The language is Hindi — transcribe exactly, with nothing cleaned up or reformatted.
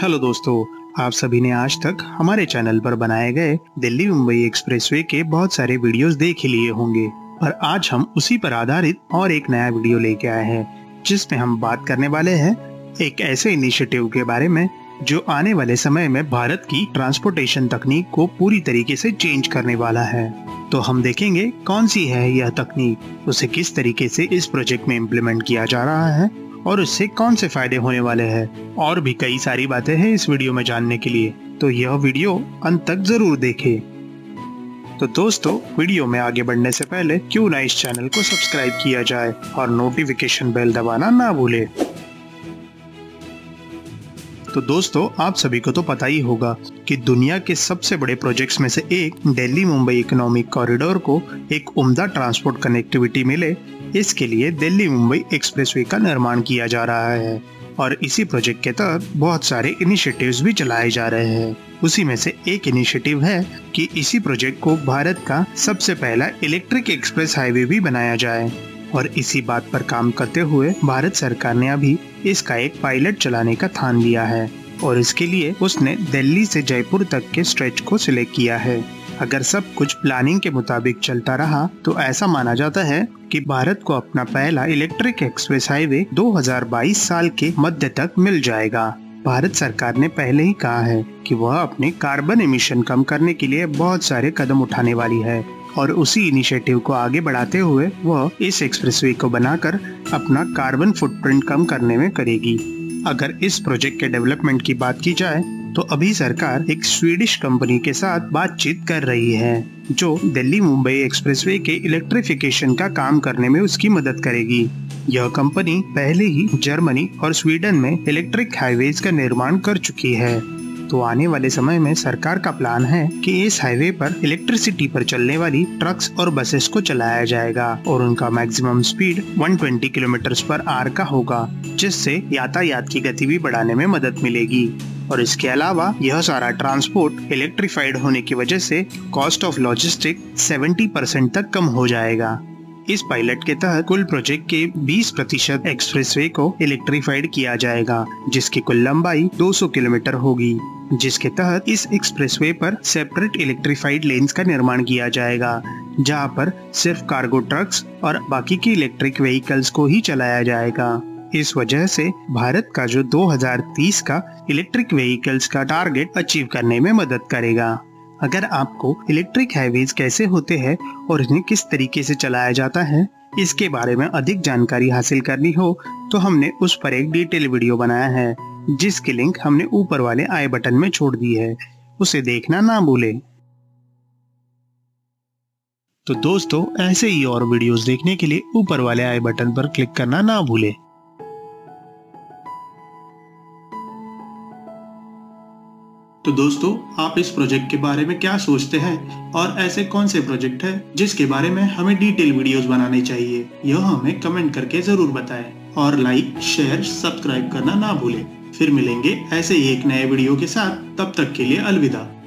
हेलो दोस्तों, आप सभी ने आज तक हमारे चैनल पर बनाए गए दिल्ली मुंबई एक्सप्रेसवे के बहुत सारे वीडियोस देख ही लिए होंगे, पर आज हम उसी पर आधारित और एक नया वीडियो लेके आए हैं, जिसमें हम बात करने वाले हैं एक ऐसे इनिशिएटिव के बारे में जो आने वाले समय में भारत की ट्रांसपोर्टेशन तकनीक को पूरी तरीके से चेंज करने वाला है। तो हम देखेंगे कौन सी है यह तकनीक, उसे किस तरीके से इस प्रोजेक्ट में इम्प्लीमेंट किया जा रहा है और उससे कौन से फायदे होने वाले हैं, और भी कई सारी बातें हैं इस वीडियो में जानने के लिए। तो यह वीडियो अंत तक जरूर देखें। तो दोस्तों, वीडियो में आगे बढ़ने से पहले क्यों ना इस चैनल को सब्सक्राइब किया जाए और नोटिफिकेशन बेल दबाना ना भूले। तो दोस्तों, आप सभी को तो पता ही होगा कि दुनिया के सबसे बड़े प्रोजेक्ट्स में से एक दिल्ली मुंबई इकोनॉमिक कॉरिडोर को एक उम्दा ट्रांसपोर्ट कनेक्टिविटी मिले, इसके लिए दिल्ली मुंबई एक्सप्रेसवे का निर्माण किया जा रहा है। और इसी प्रोजेक्ट के तहत बहुत सारे इनिशिएटिव्स भी चलाए जा रहे हैं। उसी में से एक इनिशिएटिव है कि इसी प्रोजेक्ट को भारत का सबसे पहला इलेक्ट्रिक एक्सप्रेस हाईवे भी बनाया जाए। और इसी बात पर काम करते हुए भारत सरकार ने अभी इसका एक पायलट चलाने का ठान लिया है, और इसके लिए उसने दिल्ली से जयपुर तक के स्ट्रेच को सिलेक्ट किया है। अगर सब कुछ प्लानिंग के मुताबिक चलता रहा तो ऐसा माना जाता है कि भारत को अपना पहला इलेक्ट्रिक एक्सप्रेस हाईवे दो हज़ार बाईस साल के मध्य तक मिल जाएगा। भारत सरकार ने पहले ही कहा है कि वह अपने कार्बन एमिशन कम करने के लिए बहुत सारे कदम उठाने वाली है, और उसी इनिशिएटिव को आगे बढ़ाते हुए वह इस एक्सप्रेसवे को बनाकर अपना कार्बन फुटप्रिंट कम करने में करेगी। अगर इस प्रोजेक्ट के डेवलपमेंट की बात की जाए तो अभी सरकार एक स्वीडिश कंपनी के साथ बातचीत कर रही है, जो दिल्ली मुंबई एक्सप्रेसवे के इलेक्ट्रिफिकेशन का काम करने में उसकी मदद करेगी। यह कंपनी पहले ही जर्मनी और स्वीडन में इलेक्ट्रिक हाईवेज का निर्माण कर चुकी है। तो आने वाले समय में सरकार का प्लान है कि इस हाईवे पर इलेक्ट्रिसिटी पर चलने वाली ट्रक्स और बसेस को चलाया जाएगा, और उनका मैक्सिमम स्पीड एक सौ बीस किलोमीटर पर आवर का होगा, जिससे यातायात की गति भी बढ़ाने में मदद मिलेगी। और इसके अलावा यह सारा ट्रांसपोर्ट इलेक्ट्रिफाइड होने की वजह से कॉस्ट ऑफ लॉजिस्टिक सत्तर परसेंट तक कम हो जाएगा। इस पायलट के तहत कुल प्रोजेक्ट के बीस प्रतिशत एक्सप्रेसवे को इलेक्ट्रिफाइड किया जाएगा, जिसकी कुल लंबाई दो सौ किलोमीटर होगी, जिसके तहत इस एक्सप्रेसवे पर सेपरेट इलेक्ट्रिफाइड लेन्स का निर्माण किया जाएगा, जहां पर सिर्फ कार्गो ट्रक्स और बाकी की इलेक्ट्रिक व्हीकल्स को ही चलाया जाएगा। इस वजह से भारत का जो दो हज़ार तीस का इलेक्ट्रिक व्हीकल्स का टारगेट अचीव करने में मदद करेगा। अगर आपको इलेक्ट्रिक हाईवेज कैसे होते हैं और इन्हें किस तरीके से चलाया जाता है, इसके बारे में अधिक जानकारी हासिल करनी हो तो हमने उस पर एक डिटेल वीडियो बनाया है, जिसकी लिंक हमने ऊपर वाले आई बटन में छोड़ दी है, उसे देखना ना भूलें। तो दोस्तों, ऐसे ही और वीडियोस देखने के लिए ऊपर वाले आई बटन पर क्लिक करना ना भूलें। तो दोस्तों, आप इस प्रोजेक्ट के बारे में क्या सोचते हैं, और ऐसे कौन से प्रोजेक्ट है जिसके बारे में हमें डिटेल वीडियोस बनाने चाहिए, यह हमें कमेंट करके जरूर बताएं। और लाइक, शेयर, सब्सक्राइब करना ना भूलें। फिर मिलेंगे ऐसे ही एक नए वीडियो के साथ, तब तक के लिए अलविदा।